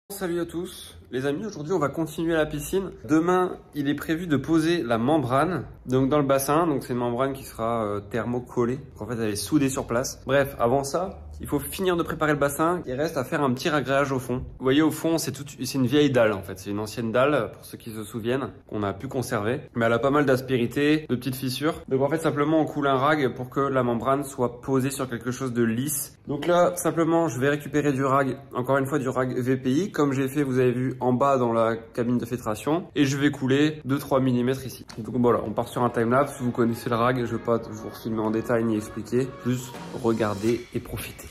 Salut à tous les amis, aujourd'hui on va continuer la piscine. Demain il est prévu de poser la membrane donc dans le bassin, donc c'est une membrane qui sera thermocollée, donc en fait elle est soudée sur place. Bref, avant ça il faut finir de préparer le bassin, il reste à faire un petit ragréage au fond. Vous voyez au fond c'est une vieille dalle en fait, c'est une ancienne dalle pour ceux qui se souviennent, qu'on a pu conserver, mais elle a pas mal d'aspérité, de petites fissures. Donc en fait simplement on coule un rag pour que la membrane soit posée sur quelque chose de lisse. Donc là simplement je vais récupérer du rag, encore une fois du rag VPI, comme j'ai fait vous avez vu en bas dans la cabine de filtration, et je vais couler 2-3 mm ici. Donc voilà, on part sur un timelapse, vous connaissez le rag, je vais pas vous filmer en détail ni expliquer, juste regarder et profiter.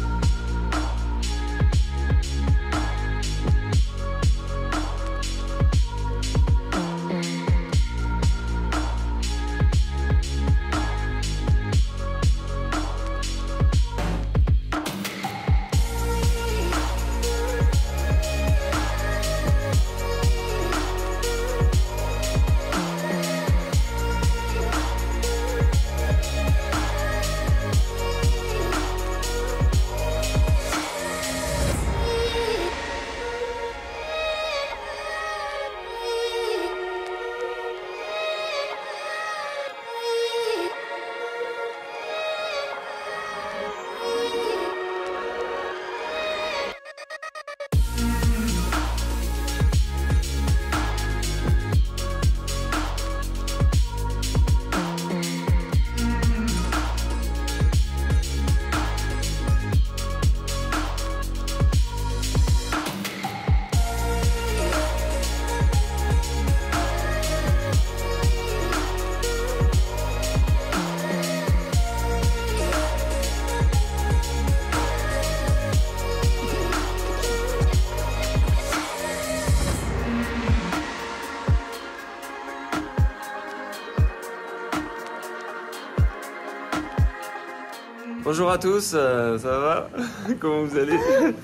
Bonjour à tous, ça va? Comment vous allez?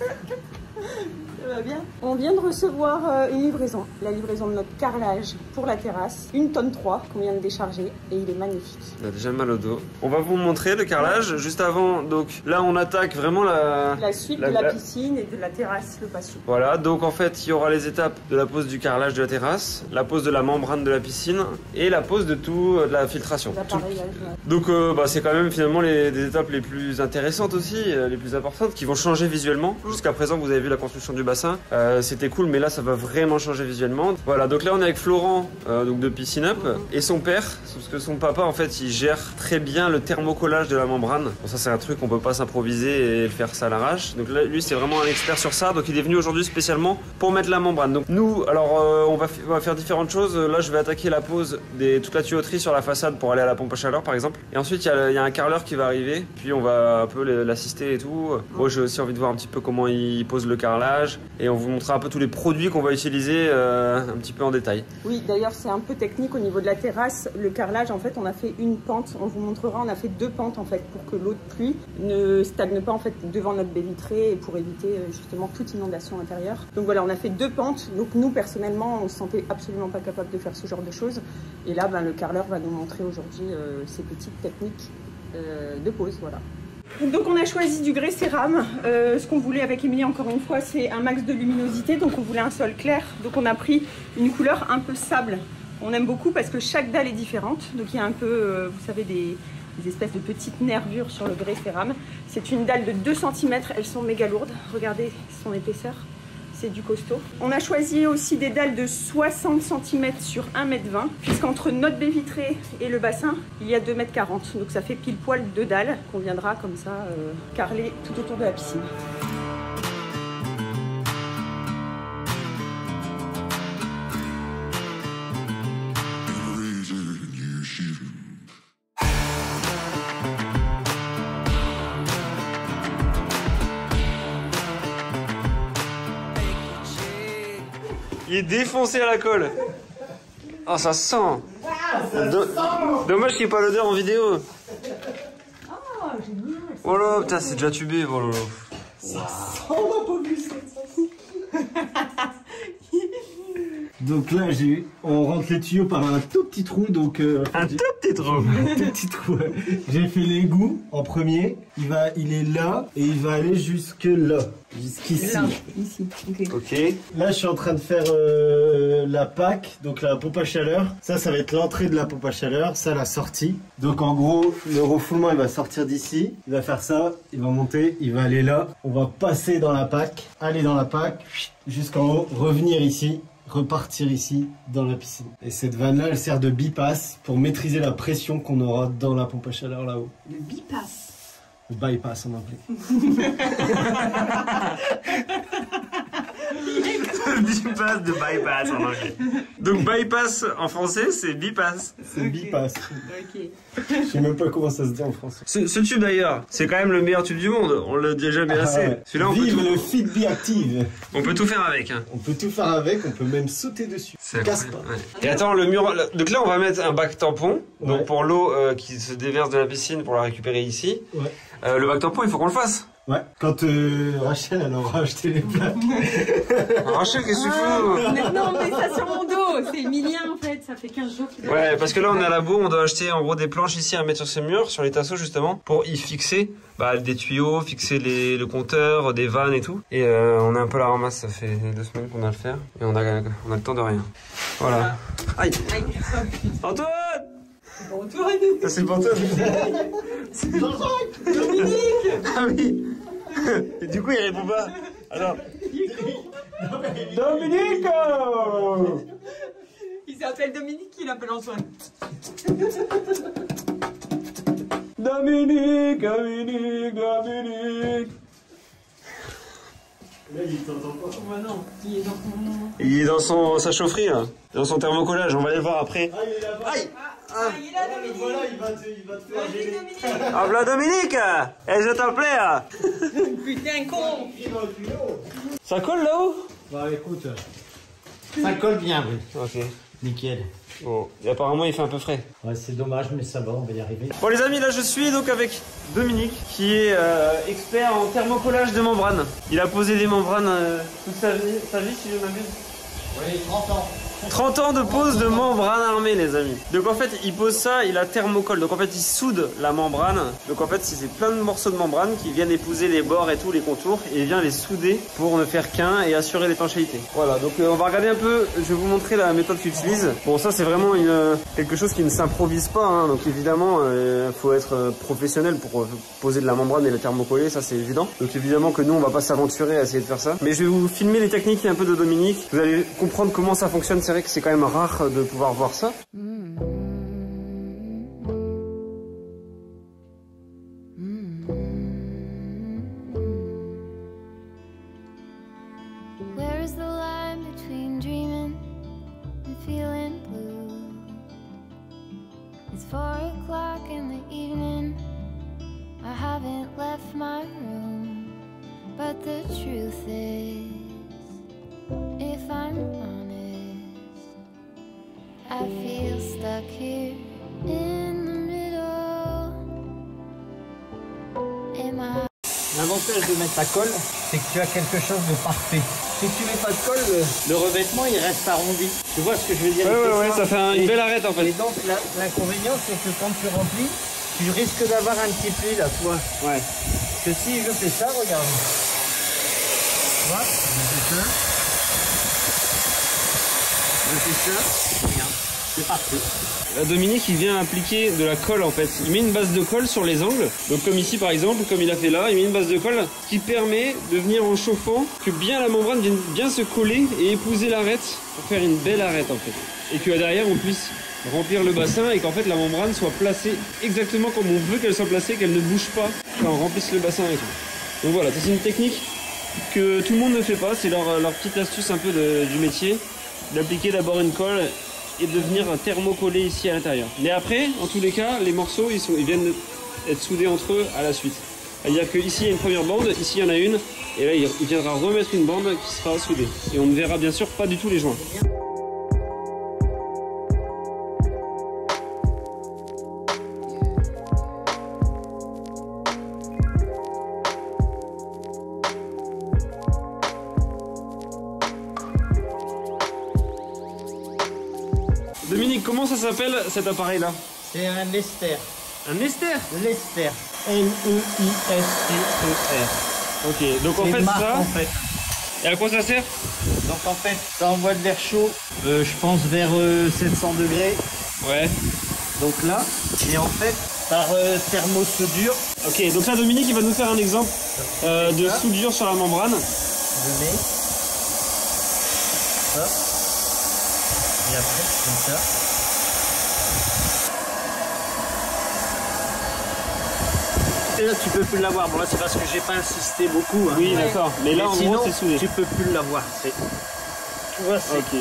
Ça va bien. On vient de recevoir une livraison, la livraison de notre carrelage pour la terrasse, 1 tonne 3 qu'on vient de décharger et il est magnifique. Il a déjà mal au dos. On va vous montrer le carrelage juste avant, donc là on attaque vraiment la suite de la piscine et de la terrasse, le patio. Voilà, donc en fait il y aura les étapes de la pose du carrelage de la terrasse, la pose de la membrane de la piscine et la pose de tout, de la filtration. Donc c'est quand même finalement des étapes les plus intéressantes aussi, les plus importantes, qui vont changer visuellement. Jusqu'à présent vous avez vu la construction du bassin, c'était cool, mais là ça va vraiment changer visuellement. Voilà, donc là on est avec Florent donc de Piscine Up et son père, parce que son papa en fait il gère très bien le thermocollage de la membrane. Bon, ça c'est un truc qu'on peut pas s'improviser et faire ça à l'arrache. Donc là lui c'est vraiment un expert sur ça, donc il est venu aujourd'hui spécialement pour mettre la membrane. Donc nous alors on va faire différentes choses. Là je vais attaquer la pose de toute la tuyauterie sur la façade pour aller à la pompe à chaleur par exemple. Et ensuite il y a un carreleur qui va arriver, puis on va un peu l'assister et tout. Moi j'ai aussi envie de voir un petit peu comment il pose le carrelage et on vous montrera un peu tous les produits qu'on va utiliser un petit peu en détail. Oui, d'ailleurs c'est un peu technique au niveau de la terrasse. Le carrelage en fait on a fait une pente, on vous montrera, on a fait 2 pentes en fait pour que l'eau de pluie ne stagne pas en fait devant notre baie vitrée et pour éviter justement toute inondation intérieure. Donc voilà, on a fait 2 pentes, donc nous personnellement on se sentait absolument pas capable de faire ce genre de choses et là le carreleur va nous montrer aujourd'hui ces petites techniques de pose, voilà. Donc on a choisi du grès cérame, ce qu'on voulait avec Émilie encore une fois c'est un max de luminosité, donc on voulait un sol clair, donc on a pris une couleur un peu sable. On aime beaucoup parce que chaque dalle est différente, donc il y a un peu, vous savez, des espèces de petites nervures sur le grès cérame. C'est une dalle de 2 cm, elles sont méga lourdes, regardez son épaisseur, c'est du costaud. On a choisi aussi des dalles de 60 cm sur 1,20 m, puisqu'entre notre baie vitrée et le bassin, il y a 2,40 m, donc ça fait pile poil 2 dalles qu'on viendra comme ça carreler tout autour de la piscine. Il est défoncé à la colle. Oh ça sent. Dommage qu'il n'y ait pas l'odeur en vidéo. Oh génial. Oh là putain c'est déjà tubé. Oh là là. Ça sent ma pauvre. Donc là, on rentre les tuyaux par un tout petit trou. Donc, un tout petit trou. Un tout petit trou. Ouais. J'ai fait l'égout en premier. Il est là et il va aller jusque là. Jusqu'ici. Là, ici. Ok. Là, je suis en train de faire la PAC, donc la pompe à chaleur. Ça va être l'entrée de la pompe à chaleur. Ça, la sortie. Donc en gros, le refoulement, il va sortir d'ici. Il va faire ça. Il va monter. Il va aller là. On va passer dans la PAC. Aller dans la PAC. Jusqu'en haut. Revenir ici. Repartir ici dans la piscine. Et cette vanne là elle sert de bypass pour maîtriser la pression qu'on aura dans la pompe à chaleur là-haut. Le bypass. Le bypass en anglais. Bypass de bypass en anglais. Donc bypass en français c'est bypass. C'est bypass. Ok. Je sais même pas comment ça se dit en français. Ce tube d'ailleurs, c'est quand même le meilleur tube du monde. On le dit jamais assez. Ouais. Celui-là on Vive peut tout... le Fitbit Active. On peut tout faire avec. Hein. On peut tout faire avec, on peut même sauter dessus. C'est casse pas. Ouais. Et attends, le mur. Donc là, on va mettre un bac tampon. Donc Ouais. pour l'eau qui se déverse de la piscine pour la récupérer ici. Ouais. Le bac tampon, il faut qu'on le fasse. Ouais. Quand Rachel elle aura acheté les plaques. Rachel, qu'est-ce que tu fous? Non, mais ça sur mon dos. C'est Emilien en fait. Ça fait 15 jours qu'il doit. Ouais, parce que là, on est à la bourre, on doit acheter en gros des planches ici à mettre sur ces murs, sur les tasseaux justement, pour y fixer des tuyaux, fixer le compteur, des vannes et tout. Et on a un peu la ramasse, ça fait 2 semaines qu'on a le faire. Et on a le temps de rien. Voilà. Aïe. Antoine! Bonjour. Ça c'est pour toi. Dominique. Ah oui. Et du coup, il répond pas. Alors. Dominique! Il s'appelle Dominique, il appelle Antoine. Dominique, Dominique, Dominique. Là il t'entend pas. Oh bah non, il est dans son... Il est dans sa chaufferie, là. Dans son thermocollage, on va aller voir après. Ah il est là-bas. Aïe! il est là, Dominique. Voilà, il va te faire Vas-y, gêner. Dominique. Ah, voilà Dominique! Eh, je t'appelais, là. Putain, con. Ça colle là-haut? Bah écoute, ça colle bien, oui. Ok. Nickel. Bon, et apparemment, il fait un peu frais. Ouais, c'est dommage, mais ça va, on va y arriver. Bon les amis, là je suis donc avec Dominique qui est expert en thermocollage de membranes. Il a posé des membranes toute sa vie si je m'abuse. Oui, 30 ans. 30 ans de pose de membrane armée les amis. Donc en fait il pose ça, il a thermocolle. Donc en fait il soude la membrane. Donc en fait c'est plein de morceaux de membrane qui viennent épouser les bords et tout, les contours. Et il vient les souder pour ne faire qu'un et assurer l'étanchéité. Voilà, donc on va regarder un peu, je vais vous montrer la méthode qu'il utilise. Bon ça c'est vraiment quelque chose qui ne s'improvise pas. Hein. Donc évidemment il faut être professionnel pour poser de la membrane et la thermocoller, ça c'est évident. Donc évidemment que nous on va pas s'aventurer à essayer de faire ça. Mais je vais vous filmer les techniques un peu de Dominique. Vous allez comprendre comment ça fonctionne. C'est vrai que c'est quand même rare de pouvoir voir ça. Where is the line between dreaming and feeling blue? It's 4 o'clock in the evening. I haven't left my room, but the truth is, if I'm honest, I feel stuck here in the middle. Am I? L'avantage de mettre la colle, c'est que tu as quelque chose de parfait. Si tu mets pas de colle, le revêtement il reste arrondi. Tu vois ce que je veux dire? Ouais, ça fait une belle arête en fait. Et donc l'inconvénient c'est que quand tu remplis, tu risques d'avoir un petit pli là, toi. Ouais. Parce que si je fais ça, regarde. Tu vois? Je fais ça. Je fais ça. Regarde. C'est parfait. Dominique il vient appliquer de la colle en fait. Il met une base de colle sur les angles. Donc comme ici par exemple, comme il a fait là, il met une base de colle qui permet de venir en chauffant que bien la membrane vienne bien se coller et épouser l'arête pour faire une belle arête en fait. Et que derrière on puisse remplir le bassin et qu'en fait la membrane soit placée exactement comme on veut qu'elle soit placée, qu'elle ne bouge pas quand on remplisse le bassin et tout. Donc voilà, ça c'est une technique que tout le monde ne fait pas. C'est leur petite astuce un peu du métier, d'appliquer d'abord une colle et de venir thermocoller ici à l'intérieur. Mais après, en tous les cas, les morceaux ils viennent être soudés entre eux à la suite. C'est-à-dire qu'ici il y a une première bande, ici il y en a une, et là il viendra remettre une bande qui sera soudée. Et on ne verra bien sûr pas du tout les joints. Dominique, comment ça s'appelle cet appareil-là? C'est un Lester. Un ester? Lester. L-E-I-S-T-E-R. Ok, donc en C'est fait une marque, ça... en fait. Et à quoi ça sert? Donc en fait, ça envoie de l'air chaud, je pense vers 700 degrés. Ouais. Donc là, et en fait, par thermosoudure, Ok, donc là Dominique il va nous faire un exemple de ça. soudure sur la membrane. je mets ça. Et après, comme ça. Et là, tu peux plus l'avoir. Bon, là, c'est parce que j'ai pas insisté beaucoup. Hein. Oui, d'accord. Mais là en sinon, gros c'est soudé. tu peux plus l'avoir. Tu vois, c'est... Ok.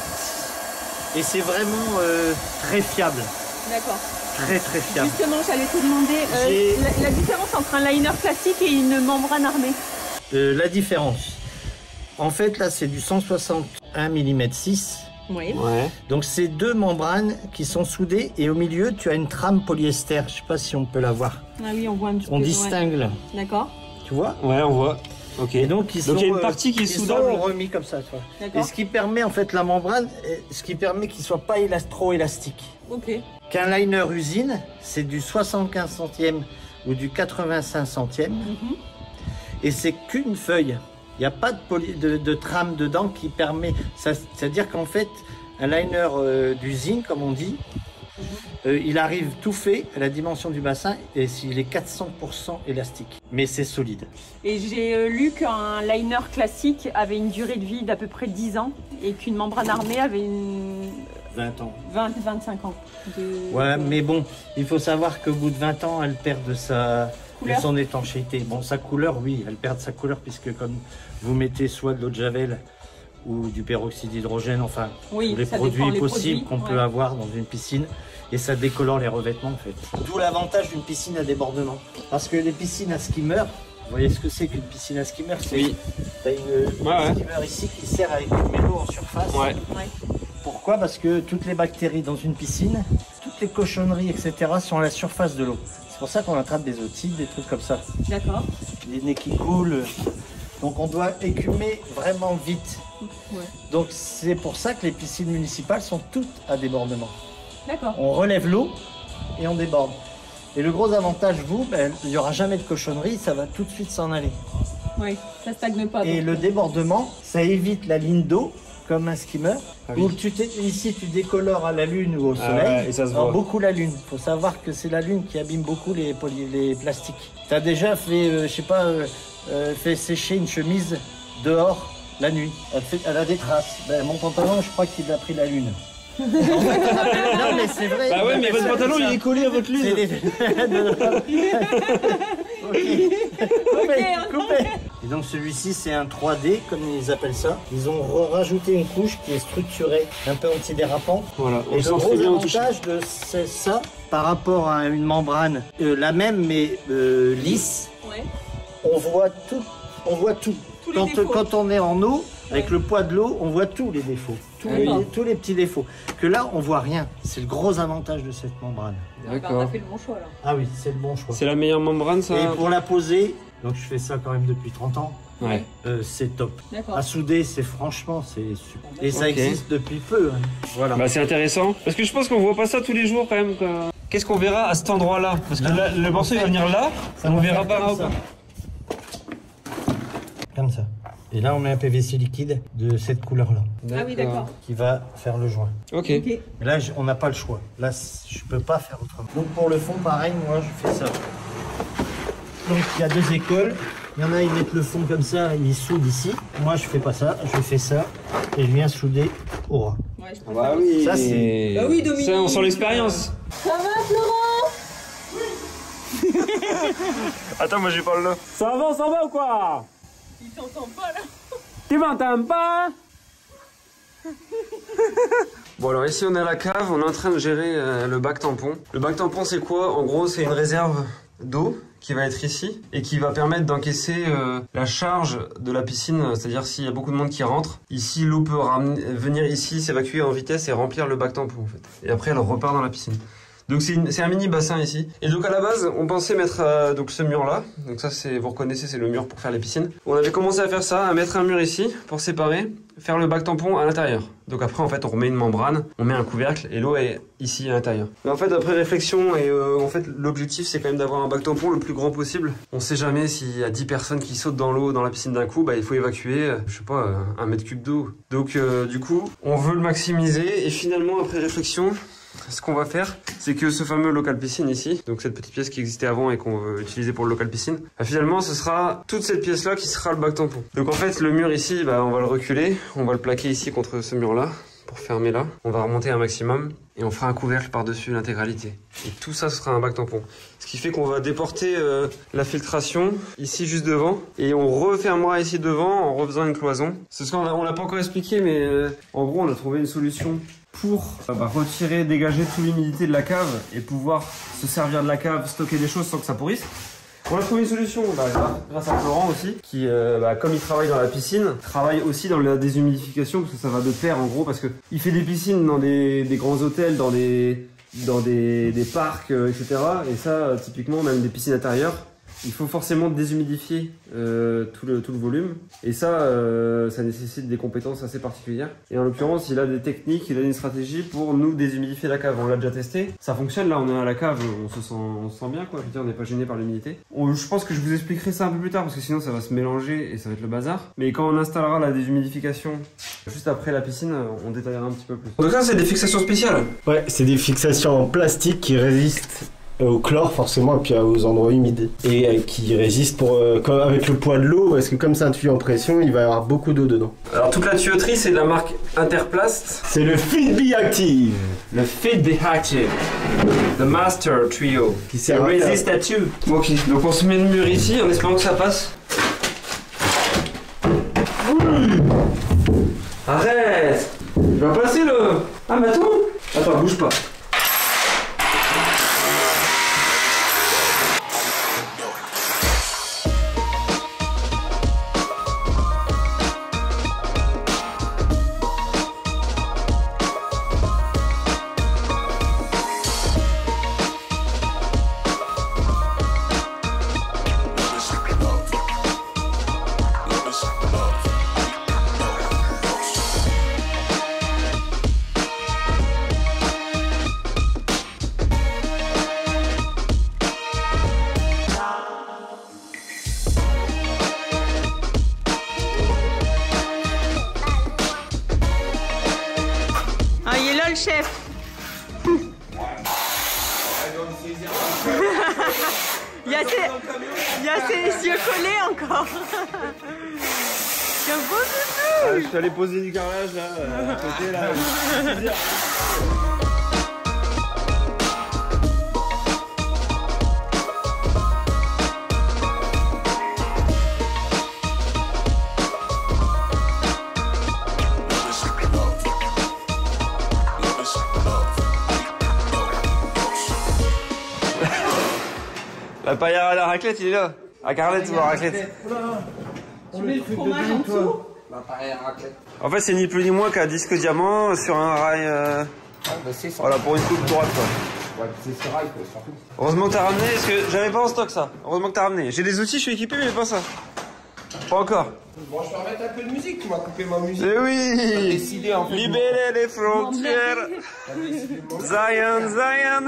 Et c'est vraiment très fiable. D'accord. Très très fiable. Justement, j'allais te demander J'ai- la différence entre un liner classique et une membrane armée. La différence. En fait, là, c'est du 161 mm 6. Oui. Ouais. Donc, c'est deux membranes qui sont soudées et au milieu, tu as une trame polyester. Je sais pas si on peut la voir. Ah oui, on voit un petit peu. On distingue là. Ouais. D'accord. Tu vois? Ouais, on voit. Ok. Et donc, il y a une partie qui est soudable. Ils sont remis comme ça, tu vois. D'accord. Et ce qui permet, en fait, la membrane, ce qui permet qu'il soit pas trop élastique. Ok. Qu'un liner usine, c'est du 75 centièmes ou du 85 centièmes. Et c'est qu'une feuille. Il n'y a pas de trame dedans qui permet... C'est-à-dire qu'en fait, un liner d'usine, comme on dit, il arrive tout fait à la dimension du bassin et il est 400% élastique. Mais c'est solide. Et j'ai lu qu'un liner classique avait une durée de vie d'à peu près 10 ans et qu'une membrane armée avait une 20 ans. 20-25 ans. Ouais, mais bon, il faut savoir qu'au bout de 20 ans, elle perd de Couleur. son étanchéité. Bon, sa couleur, oui, elle perd de sa couleur puisque comme vous mettez soit de l'eau de javel ou du peroxyde d'hydrogène, enfin, Oui, tous les ça produits dépend, les possibles produits, qu'on peut ouais. avoir dans une piscine et ça décolore les revêtements en fait. D'où l'avantage d'une piscine à débordement. Parce que les piscines à skimmer, vous voyez ce que c'est qu'une piscine à skimmer? Oui. T'as une Ouais. skimmer ici qui sert à écumer l'eau en surface. Ouais. Ouais. Pourquoi? Parce que toutes les bactéries dans une piscine, toutes les cochonneries, etc. sont à la surface de l'eau. C'est pour ça qu'on attrape des otites, des trucs comme ça. D'accord. Des nez qui coulent. Donc on doit écumer vraiment vite. Ouais. Donc c'est pour ça que les piscines municipales sont toutes à débordement. D'accord. On relève l'eau et on déborde. Et le gros avantage, il n'y aura jamais de cochonnerie, ça va tout de suite s'en aller. Oui, ça stagne pas. Et donc. le débordement, ça évite la ligne d'eau, comme un skimmer, Ah oui. où ici tu décolores à la lune ou au Ah soleil. ouais, et ça se Alors, voit. beaucoup la lune. Il faut savoir que c'est la lune qui abîme beaucoup les plastiques. Tu as déjà fait, je sais pas, fait sécher une chemise dehors la nuit. Elle a des traces. Ben, mon pantalon, je crois qu'il a pris la lune. Non mais c'est vrai. Bah ouais, mais votre C'est pantalon ça. il est collé à votre C'est lune. Ok. Coupez, Ok, coupez. Et donc celui-ci c'est un 3D comme ils appellent ça. Ils ont rajouté une couche qui est structurée, un peu antidérapant. Voilà, on Et le le sent très gros bien au toucher. avantage de ça par rapport à une membrane la même mais lisse, Ouais. on voit tout. Tous les défauts. Quand on est en eau, avec le poids de l'eau, on voit tous les défauts. D'accord. Tous les petits défauts. Que là, on voit rien. C'est le gros avantage de cette membrane. On a D'accord. fait le bon choix là. Ah oui, c'est le bon choix. C'est la meilleure membrane ça? Et pour la poser, donc je fais ça quand même depuis 30 ans, Ouais. c'est top. D'accord. À souder, c'est franchement, c'est super. Et ça Ok. existe depuis peu. Hein. Voilà. Bah c'est intéressant. Parce que je pense qu'on voit pas ça tous les jours quand même. Quoi. Qu'est-ce qu'on verra à cet endroit-là? Parce que là, le morceau il va venir là, Ça on va verra faire pas comme ça. Comme ça. Et là, on met un PVC liquide de cette couleur-là, Ah oui, d'accord. qui va faire le joint. Ok. Ok. Mais là, on n'a pas le choix. Là, je peux pas faire autrement. Donc pour le fond, pareil, moi, je fais ça. Donc il y a deux écoles. Il y en a, ils mettent le fond comme ça, ils soudent ici. Moi, je fais pas ça. Je fais ça et je viens souder au ras. Ouais, je Bah oui. Ça, c'est- Bah oui, Dominique. Ça, on sent l'expérience. Ça va, Florent? Attends, moi j'ai pas le. Ça va ou quoi? Il t'entend pas là. Tu m'entends pas? Bon alors ici on est à la cave, on est en train de gérer le bac tampon. Le bac tampon c'est quoi? En gros c'est une réserve d'eau qui va être ici et qui va permettre d'encaisser la charge de la piscine, c'est-à-dire s'il y a beaucoup de monde qui rentre, ici l'eau peut venir ici, s'évacuer en vitesse et remplir le bac tampon en fait. Et après elle repart dans la piscine. Donc c'est un mini bassin ici. Et donc à la base, on pensait mettre donc ce mur là. Donc ça c'est, vous reconnaissez, c'est le mur pour faire les piscines. On avait commencé à faire ça, à mettre un mur ici pour séparer, faire le bac tampon à l'intérieur. Donc après en fait on remet une membrane, on met un couvercle et l'eau est ici à l'intérieur. Mais en fait après réflexion et en fait l'objectif c'est quand même d'avoir un bac tampon le plus grand possible. On sait jamais s'il y a 10 personnes qui sautent dans l'eau dans la piscine d'un coup, bah il faut évacuer, je sais pas, 1 mètre cube d'eau. Donc du coup on veut le maximiser et finalement après réflexion, ce qu'on va faire, c'est que ce fameux local piscine ici, donc cette petite pièce qui existait avant et qu'on veut utiliser pour le local piscine, bah finalement ce sera toute cette pièce là qui sera le bac tampon. Donc en fait le mur ici, bah on va le reculer, on va le plaquer ici contre ce mur là pour fermer là. On va remonter un maximum et on fera un couvercle par-dessus l'intégralité. Et tout ça ce sera un bac tampon. Ce qui fait qu'on va déporter la filtration ici juste devant et on refermera ici devant en refaisant une cloison. C'est ce qu'on l'a pas encore expliqué, mais en gros on a trouvé une solution pour retirer, dégager toute l'humidité de la cave et pouvoir se servir de la cave, stocker des choses sans que ça pourrisse. On a trouvé une solution grâce à Florent aussi, qui comme il travaille dans la piscine, travaille aussi dans la déshumidification, parce que ça va de pair en gros, parce que il fait des piscines dans des grands hôtels, dans des parcs, etc. Et ça, typiquement, même des piscines intérieures, il faut forcément déshumidifier tout le volume. Et ça, ça nécessite des compétences assez particulières. Et en l'occurrence, il a des techniques, il a une stratégie pour nous déshumidifier la cave. On l'a déjà testé. Ça fonctionne, là on est à la cave, on se sent bien quoi. Je veux dire, on n'est pas gêné par l'humidité. Je pense que je vous expliquerai ça un peu plus tard parce que sinon ça va se mélanger et ça va être le bazar. Mais quand on installera la déshumidification juste après la piscine, on détaillera un petit peu plus. Donc ça c'est des fixations spéciales. Ouais, c'est des fixations en plastique qui résistent au chlore forcément et puis aux endroits humides et qui résistent avec le poids de l'eau parce que comme c'est un tuyau en pression il va y avoir beaucoup d'eau dedans. Alors toute la tuyauterie c'est de la marque Interplast. C'est le Fitbee Active. Le Fitbee Active. The Master Trio. Qui résiste à tout. Ok, donc on se met le mur ici en espérant que ça passe. Arrête. Il va passer le... Ah mais attends, bouge pas. Chef. Il y a ses yeux collés encore. Quel beau doudou. Je suis allé poser du carrelage là, à côté là. La paillard à la raclette, il est là. À Carlette ou à raclette. Tu mets le fromage en dessous. En fait, c'est ni plus ni moins qu'un disque diamant sur un rail. Voilà, pour une coupe droite quoi. Heureusement que t'as ramené, parce que j'avais pas en stock ça. Heureusement que t'as ramené. J'ai des outils, je suis équipé, mais pas ça. Pas encore. Bon, je vais remettre un peu de musique, tu m'as coupé ma musique. Eh oui. Décidé, en fait, libérer les frontières. Zion, Zion.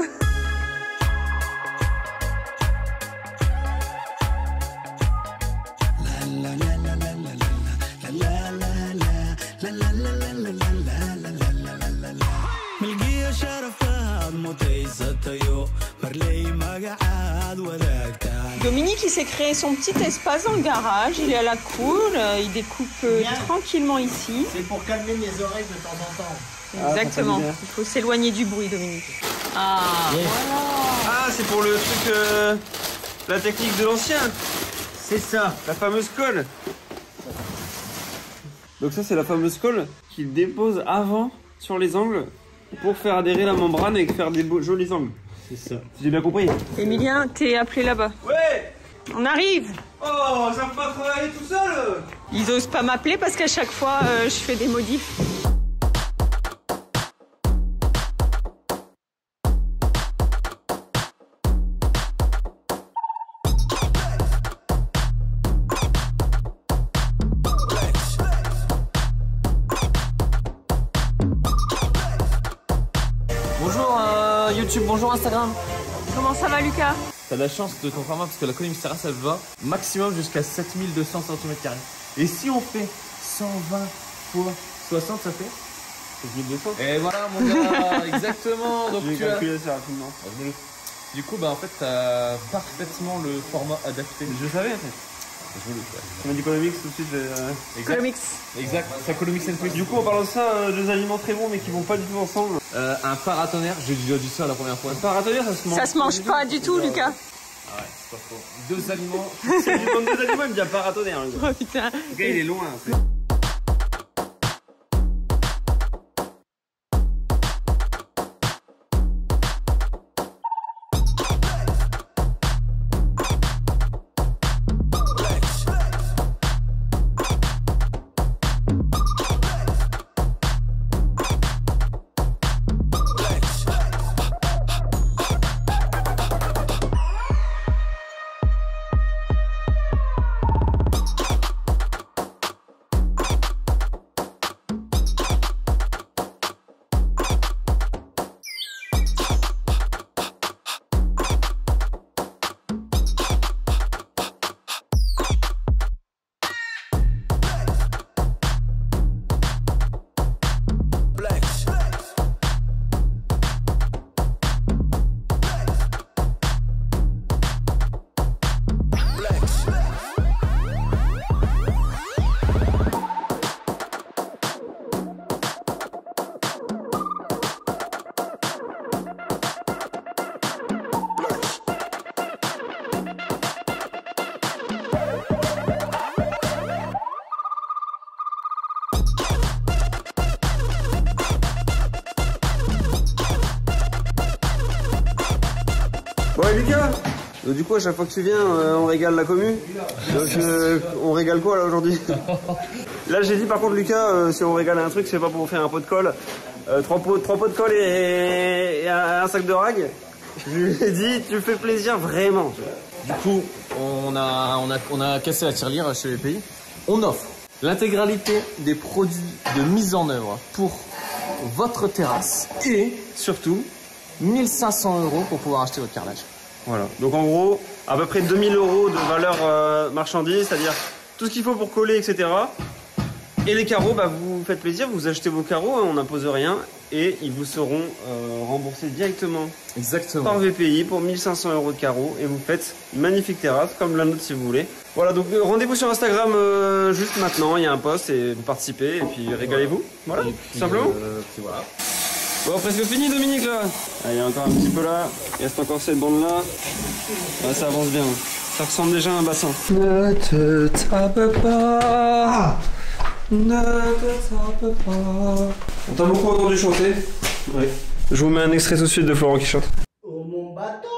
Dominique, il s'est créé son petit espace dans le garage, il est à la cool, il découpe tranquillement ici. C'est pour calmer les oreilles de temps en temps. Exactement, il faut s'éloigner du bruit, Dominique. Ah, voilà. Ah, c'est pour le truc, la technique de l'ancien. C'est ça. La fameuse colle. Donc ça, c'est la fameuse colle qu'il dépose avant sur les angles pour faire adhérer la membrane et faire des jolis angles. C'est ça. Si j'ai bien compris. Emilien, t'es appelé là-bas. Ouais. On arrive. Oh, ça peut pas travailler tout seul. Ils osent pas m'appeler parce qu'à chaque fois, je fais des modifs. YouTube, bonjour Instagram. Comment ça va Lucas? T'as de la chance de ton format parce que la Colomix Terrasse elle va maximum jusqu'à 7200 cm². Et si on fait 120 fois 60, ça fait 7200. Et voilà mon gars, exactement. Donc J'ai calculé ça rapidement. Du coup, bah en fait, t'as parfaitement le format adapté. Je savais en fait. Tu m'as dit Colomix tout de suite. Colomix. Exact, c'est Colomix & Du coup, en parlant de ça, deux aliments très bons mais qui vont pas du tout ensemble. un paratonnerre, j'ai déjà dit ça la première fois. Un paratonnerre, ça se mange. Ça se mange pas du tout Lucas. Ah ouais, c'est pas faux. Deux aliments. Si tu donnes deux aliments, il me dit un paratonnerre. Le gars. Oh putain. Le gars, il est loin. Ouais Lucas, du coup à chaque fois que tu viens on régale la commu. Donc on régale quoi là aujourd'hui? Là j'ai dit par contre Lucas, si on régale un truc c'est pas pour vous faire un pot de colle. 3 pots de colle et un sac de rag. Je lui ai dit tu fais plaisir vraiment. Du coup, on a cassé la tirelire chez les pays. On offre l'intégralité des produits de mise en œuvre pour votre terrasse et surtout 1 500 € pour pouvoir acheter votre carrelage. Voilà, donc en gros, à peu près 2 000 € de valeur marchandise, c'est-à-dire tout ce qu'il faut pour coller, etc. Et les carreaux, bah, vous faites plaisir, vous achetez vos carreaux, on n'impose rien, et ils vous seront remboursés directement. Exactement. Par VPI pour 1 500 € de carreaux, et vous faites une magnifique terrasse, comme la nôtre si vous voulez. Voilà, donc rendez-vous sur Instagram juste maintenant, il y a un post, et vous participez, et puis régalez-vous. Voilà, tout simplement. Puis voilà. Bon, presque fini Dominique là. Ah, il y a encore un petit peu là, il reste encore cette bande là. Ah, ça avance bien, ça ressemble déjà à un bassin. Ne te tape pas, ne te tape pas. On t'a beaucoup entendu chanter? Oui. Je vous mets un extrait tout de suite de Florent qui chante. Oh mon bateau.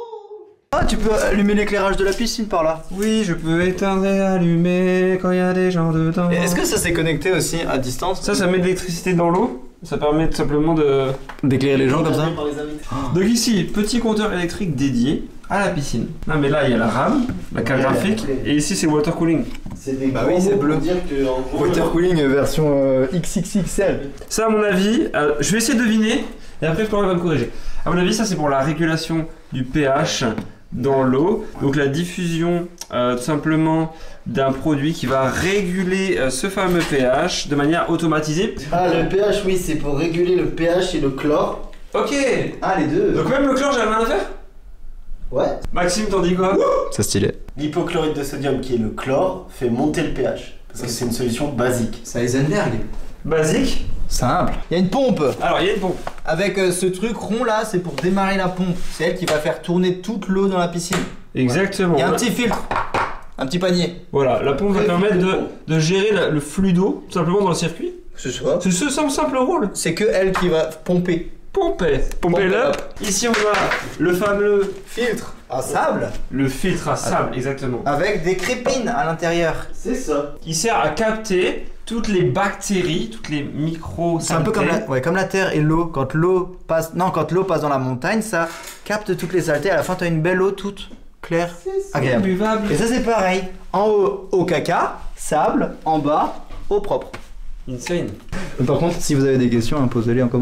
Ah, tu peux allumer l'éclairage de la piscine par là? Oui, je peux éteindre et allumer quand il y a des gens dedans. Est-ce que ça s'est connecté aussi à distance? Ça met de l'électricité dans l'eau. Ça permet tout simplement d'éclairer les gens comme ça. Donc ici, petit compteur électrique dédié à la piscine. Non mais là il y a la RAM, la carte graphique, et ici c'est le water cooling. C'est des bah oui, c'est bleu. Dire que, en gros, water cooling version XXXL. Ça à mon avis, je vais essayer de deviner, et après Florent va me corriger. À mon avis ça c'est pour la régulation du pH dans l'eau, donc la diffusion tout simplement d'un produit qui va réguler ce fameux pH de manière automatisée. Ah le pH oui, c'est pour réguler le pH et le chlore. Ok. Ah les deux. Donc même le chlore j'ai rien à faire? Ouais. Maxime t'en dis quoi? Ça stylé. L'hypochlorite de sodium qui est le chlore fait monter le pH parce que c'est une solution basique. Ça Heisenberg. Basique. Simple. Il y a une pompe. Alors il y a une pompe. Avec ce truc rond là, c'est pour démarrer la pompe. C'est elle qui va faire tourner toute l'eau dans la piscine. Exactement. Il y a un petit filtre. Un petit panier. Voilà, la pompe va permettre de gérer le flux d'eau tout simplement dans le circuit. C'est ça. C'est ce simple rôle. C'est que elle qui va pomper. Pomper l'up. Ici on a le fameux filtre à sable. Le filtre à sable, exactement. Avec des crépines à l'intérieur. C'est ça. Qui sert à capter toutes les bactéries, toutes les micro. C'est un peu comme la terre et l'eau. Quand l'eau passe dans la montagne, ça capte toutes les saletés. À la fin, tu as une belle eau toute claire, agréable. Buvable. Et ça c'est pareil. En haut, eau caca, sable. En bas, eau propre. Insane. Par contre, si vous avez des questions, posez-les en commentaire.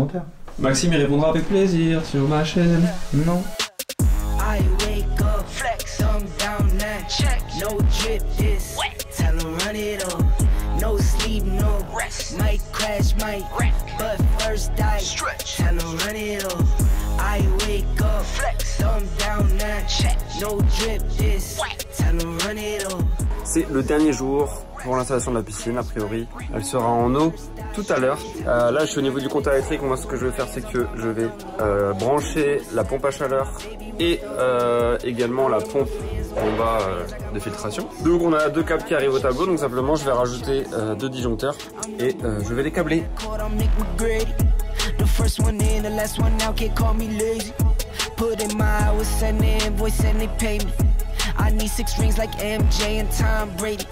Maxime, il répondra avec plaisir sur ma chaîne. Non. I wake up, flex, thumb down now, check, no drip this, tell 'em run it up, no sleep, no rest, might crash, might wreck, but first I stretch, tell 'em run it up, I wake up, flex, thumb down now, check, no drip this, tell 'em run it up. C'est le dernier jour pour l'installation de la piscine, a priori. Elle sera en eau tout à l'heure. Là, je suis au niveau du compteur électrique. Moi, ce que je vais faire, c'est que je vais brancher la pompe à chaleur et également la pompe en bas de filtration. Donc, on a 2 câbles qui arrivent au tableau. Donc, simplement, je vais rajouter 2 disjoncteurs et je vais les câbler. I need 6 rings like MJ and Tom Brady.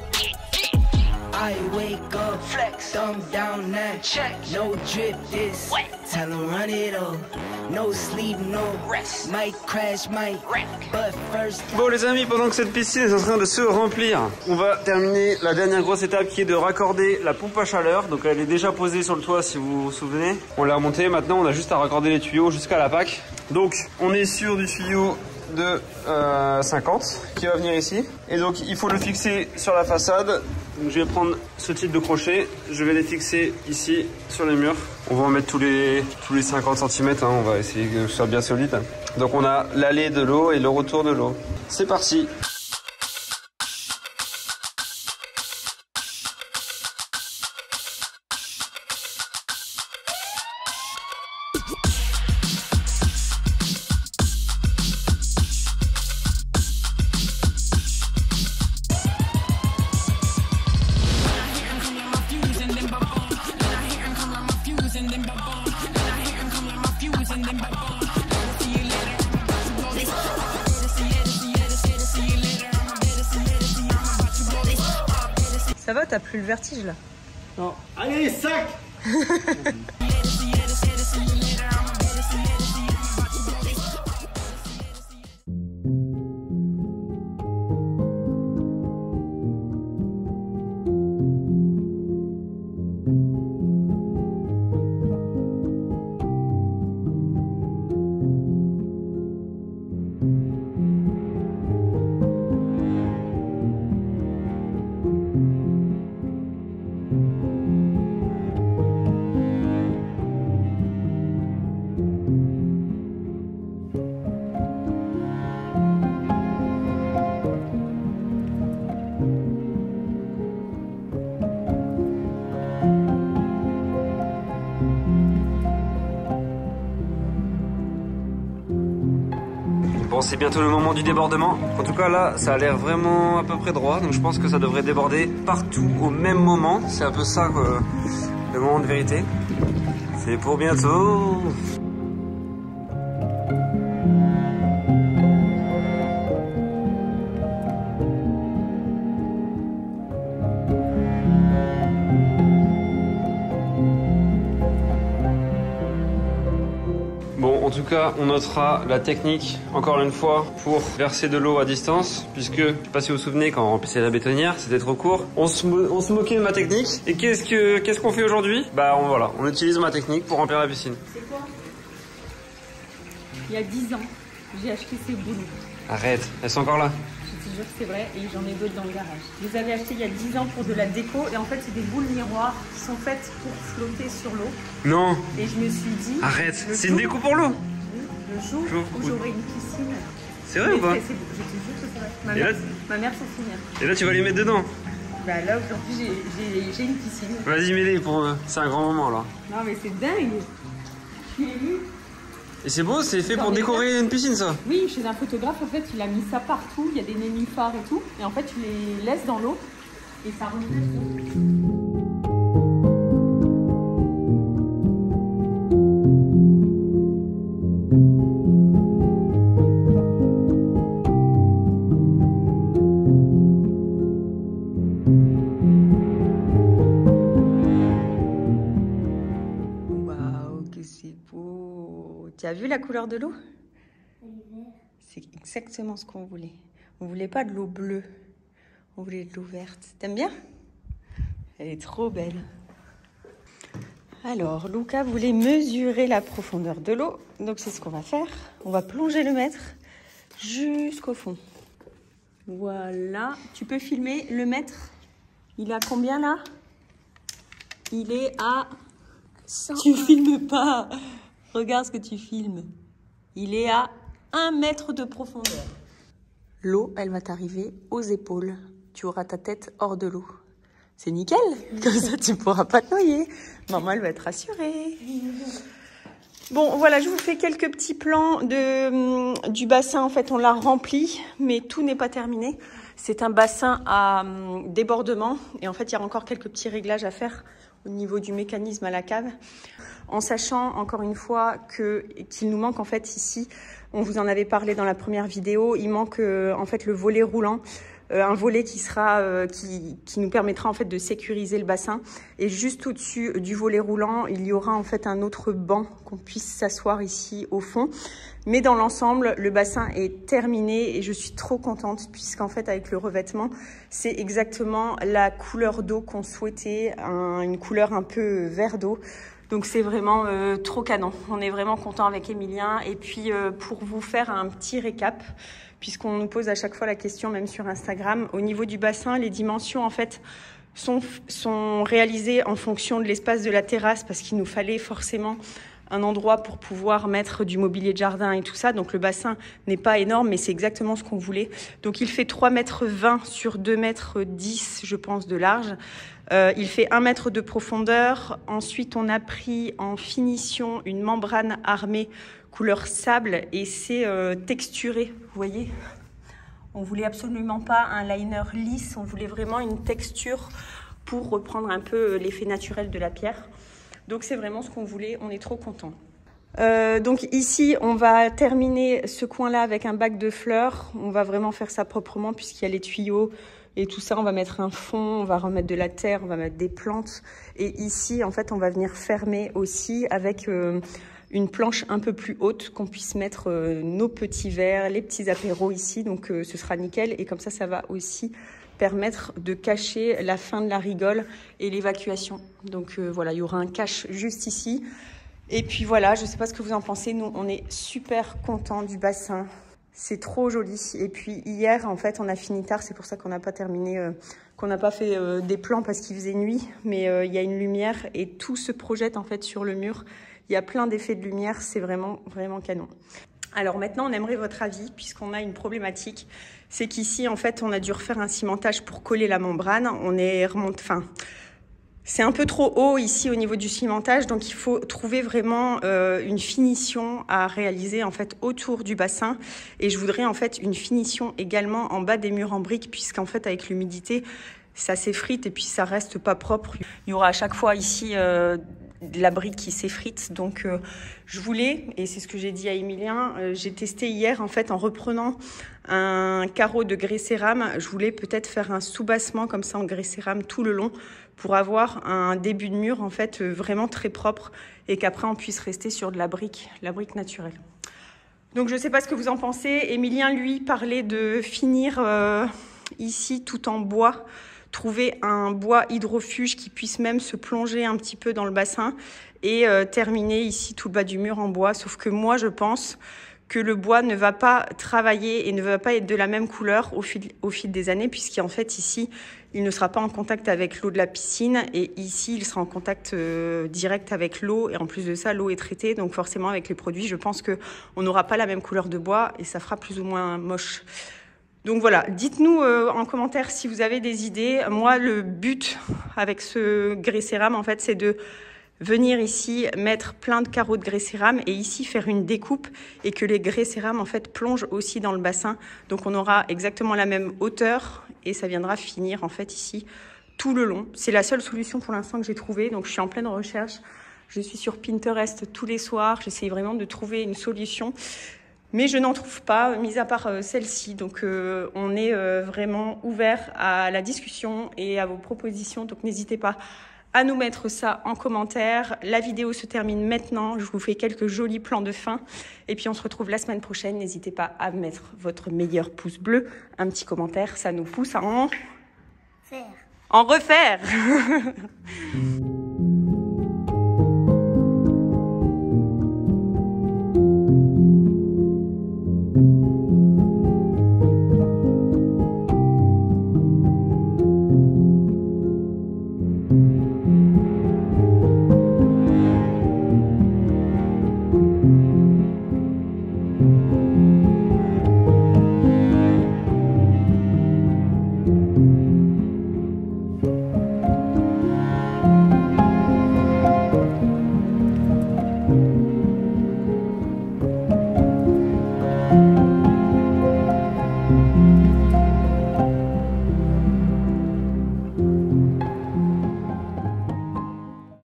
I wake up, flex, thumb down now, check, no drip this, tell 'em run it up, no sleep, no rest, might crash, might wreck, but first. Bon les amis, pendant que cette piscine est en train de se remplir, on va terminer la dernière grosse étape qui est de raccorder la pompe à chaleur. Donc elle est déjà posée sur le toit si vous vous souvenez. On l'a remontée, maintenant on a juste à raccorder les tuyaux jusqu'à la PAC. Donc on est sur du tuyau de 50 qui va venir ici et donc il faut le fixer sur la façade. Donc je vais prendre ce type de crochet, je vais les fixer ici sur les murs. On va en mettre tous les 50 cm, hein. On va essayer que ce soit bien solide. Donc on a l'allée de l'eau et le retour de l'eau. C'est parti. Ça va, t'as plus le vertige là? Non. Allez, sac. Bon, c'est bientôt le moment du débordement. En tout cas, là, ça a l'air vraiment à peu près droit. Donc, je pense que ça devrait déborder partout au même moment. C'est un peu ça, quoi, le moment de vérité. C'est pour bientôt. Bon, en tout cas, on notera la technique, encore une fois, pour verser de l'eau à distance, puisque, je sais pas si vous vous souvenez, quand on remplissait la bétonnière, c'était trop court. On se moquait de ma technique. Et qu'est-ce qu'on fait aujourd'hui? Bah, voilà, on utilise ma technique pour remplir la piscine. C'est quoi? Il y a 10 ans, j'ai acheté ces boules. Arrête, elles sont encore là? Je te jure que c'est vrai, et j'en ai d'autres dans le garage. Je les avais achetées il y a 10 ans pour de la déco, et en fait, c'est des boules miroirs qui sont faites pour flotter sur l'eau. Non. Et je me suis dit... Arrête, c'est une déco pour l'eau? Le jour où j'aurai une piscine... C'est vrai ou pas? Je te jure que c'est vrai. Ma mère s'en souvient. Et là, tu vas les mettre dedans? Bah là, aujourd'hui, j'ai une piscine. Vas-y, mets-les, c'est un grand moment, là. Non, mais c'est dingue. Tu l'as vu? Et c'est beau, c'est fait pour décorer une piscine, ça? Oui, chez un photographe, en fait, il a mis ça partout. Il y a des nénuphars et tout. Et en fait, tu les laisses dans l'eau et ça remonte. Tu as vu la couleur de l'eau? C'est exactement ce qu'on voulait. On voulait pas de l'eau bleue, on voulait de l'eau verte. T'aimes bien? Elle est trop belle. Alors, Luca voulait mesurer la profondeur de l'eau. Donc, c'est ce qu'on va faire. On va plonger le mètre jusqu'au fond. Voilà. Tu peux filmer le mètre. Il est à combien là? Il est à... 100. Tu filmes pas. Regarde ce que tu filmes. Il est à 1 mètre de profondeur. L'eau, elle va t'arriver aux épaules. Tu auras ta tête hors de l'eau. C'est nickel. Comme ça, tu pourras pas te noyer. Maman, elle va être rassurée. Bon, voilà, je vous fais quelques petits plans du bassin. En fait, on l'a rempli, mais tout n'est pas terminé. C'est un bassin à débordement. Et en fait, il y a encore quelques petits réglages à faire au niveau du mécanisme à la cave. En sachant, encore une fois, qu'il nous manque, en fait, ici, on vous en avait parlé dans la première vidéo, il manque, en fait, le volet roulant. Un volet qui nous permettra en fait de sécuriser le bassin, et juste au-dessus du volet roulant il y aura en fait un autre banc qu'on puisse s'asseoir ici au fond. Mais dans l'ensemble le bassin est terminé et je suis trop contente puisqu'en fait avec le revêtement c'est exactement la couleur d'eau qu'on souhaitait, une couleur un peu vert d'eau. Donc c'est vraiment trop canon. On est vraiment content avec Emilien. Et puis pour vous faire un petit récap, puisqu'on nous pose à chaque fois la question, même sur Instagram, au niveau du bassin, les dimensions en fait sont réalisées en fonction de l'espace de la terrasse parce qu'il nous fallait forcément un endroit pour pouvoir mettre du mobilier de jardin et tout ça. Donc le bassin n'est pas énorme, mais c'est exactement ce qu'on voulait. Donc il fait 3,20 m sur 2,10 m, je pense, de large. Il fait 1 mètre de profondeur. Ensuite, on a pris en finition une membrane armée couleur sable et c'est texturé, vous voyez. On voulait absolument pas un liner lisse, on voulait vraiment une texture pour reprendre un peu l'effet naturel de la pierre. Donc c'est vraiment ce qu'on voulait, on est trop contents. Donc ici, on va terminer ce coin-là avec un bac de fleurs. On va vraiment faire ça proprement puisqu'il y a les tuyaux et tout ça. On va mettre un fond, on va remettre de la terre, on va mettre des plantes. Et ici, en fait, on va venir fermer aussi avec une planche un peu plus haute, qu'on puisse mettre nos petits verres, les petits apéros ici. Donc ce sera nickel. Et comme ça va aussi permettre de cacher la fin de la rigole et l'évacuation. Donc voilà, il y aura un cache juste ici. Et puis voilà, je ne sais pas ce que vous en pensez. Nous, on est super contents du bassin. C'est trop joli. Et puis hier, en fait, on a fini tard. C'est pour ça qu'on n'a pas terminé, qu'on n'a pas fait des plans parce qu'il faisait nuit. Mais il y a une lumière et tout se projette en fait sur le mur. Il y a plein d'effets de lumière. C'est vraiment, vraiment canon. Alors maintenant, on aimerait votre avis puisqu'on a une problématique. C'est qu'ici, en fait, on a dû refaire un cimentage pour coller la membrane. On est remonté... Enfin, c'est un peu trop haut ici au niveau du cimentage, donc il faut trouver vraiment une finition à réaliser en fait autour du bassin. Et je voudrais en fait une finition également en bas des murs en briques, puisqu'en fait avec l'humidité, ça s'effrite et puis ça reste pas propre. Il y aura à chaque fois ici la brique qui s'effrite. Donc je voulais, et c'est ce que j'ai dit à Emilien, j'ai testé hier en fait en reprenant un carreau de grès cérame. Je voulais peut-être faire un soubassement comme ça en grès cérame tout le long pour avoir un début de mur en fait vraiment très propre et qu'après on puisse rester sur de la brique naturelle. Donc je ne sais pas ce que vous en pensez. Emilien lui parlait de finir ici tout en bois, trouver un bois hydrofuge qui puisse même se plonger un petit peu dans le bassin et terminer ici tout le bas du mur en bois. Sauf que moi je pense que le bois ne va pas travailler et ne va pas être de la même couleur au fil des années, puisqu'en fait ici il ne sera pas en contact avec l'eau de la piscine et ici il sera en contact direct avec l'eau, et en plus de ça l'eau est traitée, donc forcément avec les produits je pense qu'on n'aura pas la même couleur de bois et ça fera plus ou moins moche. Donc voilà, dites-nous en commentaire si vous avez des idées. Moi le but avec ce grès cérame en fait c'est de venir ici mettre plein de carreaux de grès cérame et ici faire une découpe et que les grès cérame en fait plongent aussi dans le bassin. Donc on aura exactement la même hauteur et ça viendra finir en fait ici tout le long. C'est la seule solution pour l'instant que j'ai trouvée. Donc je suis en pleine recherche. Je suis sur Pinterest tous les soirs. J'essaie vraiment de trouver une solution. Mais je n'en trouve pas, mis à part celle-ci. Donc on est vraiment ouvert à la discussion et à vos propositions. Donc n'hésitez pas à nous mettre ça en commentaire. La vidéo se termine maintenant. Je vous fais quelques jolis plans de fin. Et puis on se retrouve la semaine prochaine. N'hésitez pas à mettre votre meilleur pouce bleu, un petit commentaire. Ça nous pousse à en refaire.